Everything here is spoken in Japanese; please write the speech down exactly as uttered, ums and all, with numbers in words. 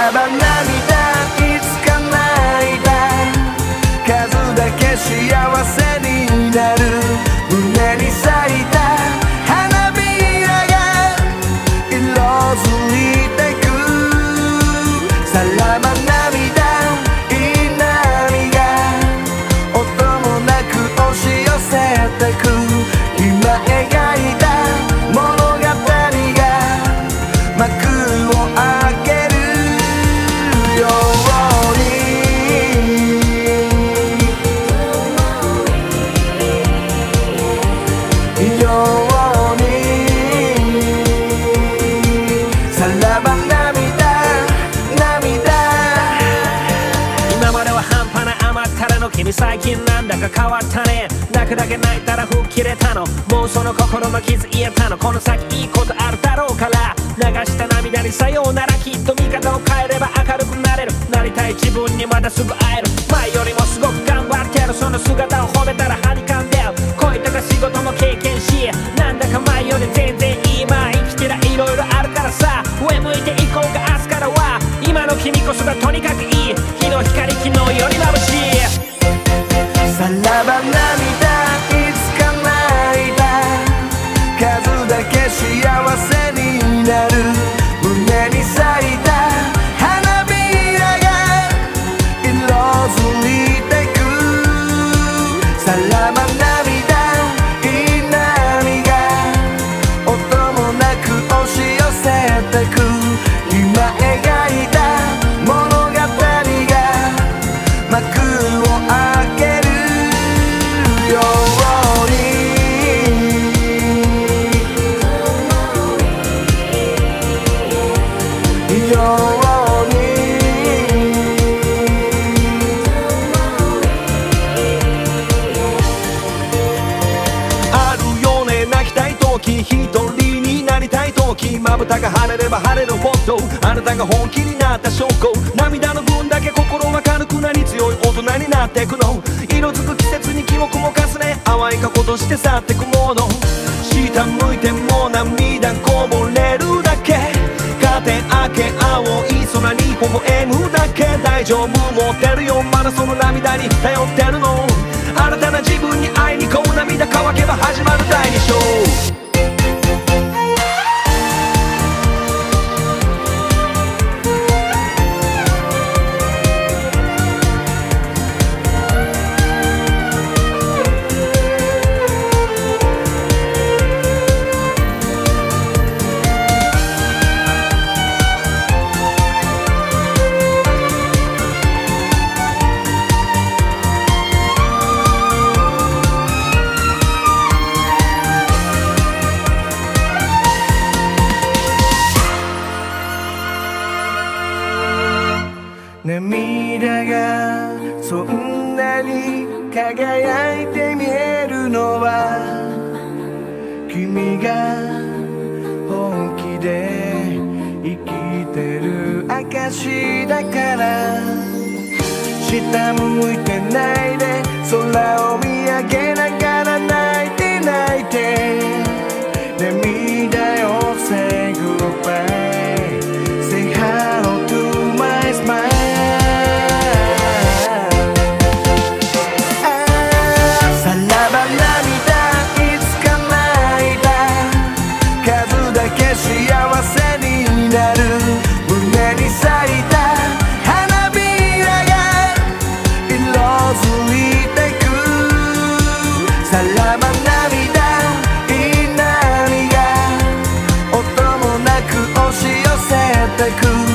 らば涙いつか泣いた数だけ幸せになる胸に咲いた花びらが色づいてくさらば涙いい波が音もなく押し寄せてく今描いた物語が幕を開けるようにようにさらば涙涙今までは半端な甘ったれの君最近なんだか変わったね泣くだけ泣いたら吹っ切れたのもうその心の傷癒えたのこの先いいことあるだろうから流した涙にさようならきっと見方を変えれば明るくなれるなりたい自分にまだすぐ会える前よりもすごく頑張ってるその姿を褒めたらはにかんでる恋とか仕事も経験しなんだか前より全然いいまあ生きてりゃいろいろあるからさ上向いていこうか明日からは今の君こそがとにかくいい日の光昨日より眩しいさらば涙いつか泣いた数だけ幸せになる胸に咲いた花びらが色づいてくさらば涙いい波が音もなく押し寄せてく今描いた物語が幕を開けるようにようにあるよね泣きたい時一人になりたい時まぶたが晴れれば晴れるほどあなたが本気になった証拠涙の分だけ心は軽くなり強い大人になってくの色づく季節に記憶も重ね淡い過去として去ってくもの下向いても涙こぼれるだけカーテン開け青い空に微笑むだけ大丈夫持ってるよまだその涙に頼ってるの新たな自分に会いにこう涙乾けば始まるだいに章涙がそんなに輝いて見えるのは君が本気で生きてる証だから下向いてないで空を見上げながら泣いて泣いて涙よ Say goodbye Say hello to my smile幸せになる胸に咲いた花びらが色づいてくさらば涙いい波が音もなく押し寄せてく